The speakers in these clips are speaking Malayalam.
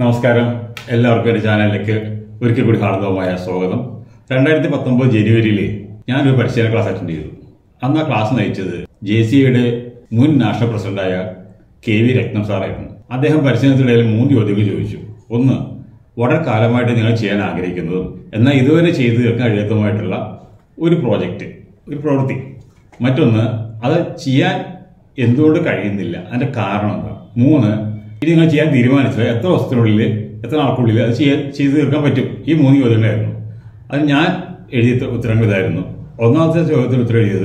നമസ്കാരം, എല്ലാവർക്കും എൻ്റെ ചാനലിലേക്ക് ഒരിക്കൽ കൂടി ഹാർദവമായ സ്വാഗതം. 2019 ജനുവരിയിൽ ഞാനൊരു പരിശീലന ക്ലാസ് അറ്റൻഡ് ചെയ്തു. അന്ന് ആ ക്ലാസ് നയിച്ചത് JCയുടെ മുൻ നാഷണൽ പ്രസിഡന്റായ KV രത്നം സാറായിരുന്നു. അദ്ദേഹം പരിശീലനത്തിനിടയിൽ 3 ചോദ്യങ്ങൾ ചോദിച്ചു. ഒന്ന്, വളരെ കാലമായിട്ട് നിങ്ങൾ ചെയ്യാൻ ആഗ്രഹിക്കുന്നതും എന്നാൽ ഇതുവരെ ചെയ്തു തീർക്കാൻ കഴിയാത്തതുമായിട്ടുള്ള ഒരു പ്രോജക്റ്റ്, ഒരു പ്രവൃത്തി. മറ്റൊന്ന്, അത് ചെയ്യാൻ എന്തുകൊണ്ട് കഴിയുന്നില്ല, അതിന്റെ കാരണം എന്താ. 3, ഇത് നിങ്ങൾ ചെയ്യാൻ തീരുമാനിച്ചത് എത്ര ദിവസത്തിനുള്ളിൽ, എത്ര നാൾക്കുള്ളിൽ അത് ചെയ്തു തീർക്കാൻ പറ്റും. ഈ 3 ചോദ്യങ്ങളായിരുന്നു. അത് ഞാൻ എഴുതിയ ഉത്തരങ്ങൾ ഇതായിരുന്നു. ഒന്നാമത്തെ ചോദ്യത്തിന് ഉത്തരം എഴുതിയത്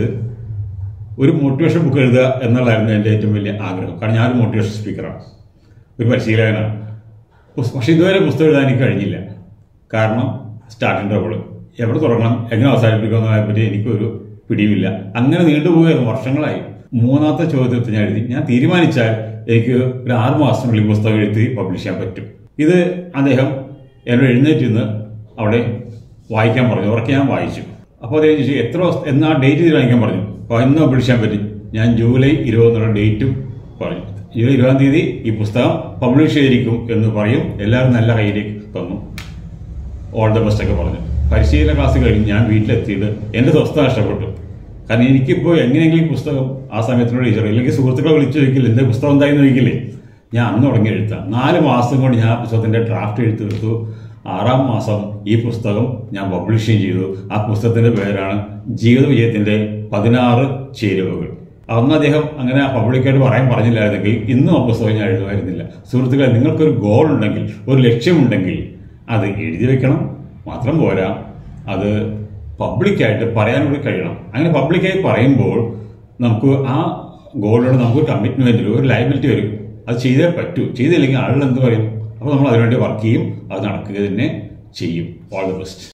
ഒരു മോട്ടിവേഷൻ ബുക്ക് എഴുതുക എന്നുള്ളതായിരുന്നു എൻ്റെ ഏറ്റവും വലിയ ആഗ്രഹം. കാരണം ഞാനൊരു മോട്ടിവേഷൻ സ്പീക്കറാണ്, ഒരു പരിശീലകനാണ്. പക്ഷെ ഇതുവരെ പുസ്തകം എഴുതാൻ എനിക്ക് കഴിഞ്ഞില്ല. കാരണം സ്റ്റാർട്ടിംഗ് ട്രബിൾ, എവിടെ തുടങ്ങണം, എങ്ങനെ അവസാനിപ്പിക്കണം എന്നതിനെപ്പറ്റി എനിക്കൊരു പിടിയുമില്ല. അങ്ങനെ നീണ്ടുപോയായിരുന്നു, വർഷങ്ങളായി. മൂന്നാമത്തെ ചോദ്യത്തിൽ ഞാൻ എഴുതി, ഞാൻ തീരുമാനിച്ചാൽ എനിക്ക് ഒരു 6 മാസത്തിനുള്ളിൽ പുസ്തകം എഴുതി പബ്ലിഷ് ചെയ്യാൻ പറ്റും. ഇത് അദ്ദേഹം എന്നോട് എഴുന്നേറ്റ് അവിടെ വായിക്കാൻ പറഞ്ഞു. ഉറക്കെ ഞാൻ വായിച്ചു. അപ്പോൾ അദ്ദേഹം ചോദിച്ചു എത്ര എന്നാ ഡേറ്റ് തീരുമാനിക്കാൻ പറഞ്ഞു. അപ്പോൾ എന്ന് പബ്ലിഷ് ചെയ്യാൻ പറ്റും. ഞാൻ ജൂലൈ 20 എന്നുള്ള ഡേറ്റും പറഞ്ഞു. ജൂലൈ 20-ാം തീയതി ഈ പുസ്തകം പബ്ലിഷ് ചെയ്തിരിക്കും എന്ന് പറയും. എല്ലാവരും നല്ല കയ്യിലേക്ക് തന്നു. ഓൾ ദ ബെസ്റ്റ് ഒക്കെ പറഞ്ഞു. പരിശീലന ക്ലാസ് കഴിഞ്ഞ് ഞാൻ വീട്ടിലെത്തിയിട്ട് എൻ്റെ സ്വസ്ഥത നഷ്ടപ്പെട്ടു. കാരണം എനിക്കിപ്പോൾ എങ്ങനെയെങ്കിലും പുസ്തകം ആ സമയത്തിനോട് ചോദിച്ചോ, അല്ലെങ്കിൽ സുഹൃത്തുക്കളെ വിളിച്ചു ചോദിക്കില്ല എൻ്റെ പുസ്തകം എന്തായെന്ന് ചോദിക്കില്ലേ. ഞാൻ അന്ന് തുടങ്ങി എഴുത്താം. 4 മാസം കൊണ്ട് ഞാൻ പുസ്തകത്തിൻ്റെ ഡ്രാഫ്റ്റ് എഴുതി തീർത്തു. 6-ാം മാസം ഈ പുസ്തകം ഞാൻ പബ്ലിഷ് ചെയ്തു. ആ പുസ്തകത്തിന്റെ പേരാണ് ജീവിത വിജയത്തിന്റെ 16 ചേരുവകൾ. അന്ന് അദ്ദേഹം അങ്ങനെ പബ്ലിക്കായിട്ട് പറഞ്ഞില്ലായിരുന്നെങ്കിൽ ഇന്നും ആ പുസ്തകം ഞാൻ എഴുതുമായിരുന്നില്ല. സുഹൃത്തുക്കളെ, നിങ്ങൾക്കൊരു ഗോൾ ഉണ്ടെങ്കിൽ, ഒരു ലക്ഷ്യമുണ്ടെങ്കിൽ അത് എഴുതി വെക്കണം. മാത്രം പോരാ, അത് പബ്ലിക്കായിട്ട് പറയാൻ കൂടി കഴിയണം. അങ്ങനെ പബ്ലിക്കായി പറയുമ്പോൾ നമുക്ക് ആ ഗോളിനോട് നമുക്കൊരു കമ്മിറ്റ്മെന്റ്, ഒരു ലയബിലിറ്റി വരും. അത് ചെയ്തേ പറ്റൂ. ചെയ്തില്ലെങ്കിൽ ആളുകൾ എന്ത് പറയും? അപ്പോൾ നമ്മൾ അതിനുവേണ്ടി വർക്ക് ചെയ്യും. അത് നടക്കുക തന്നെ ചെയ്യും. All the best.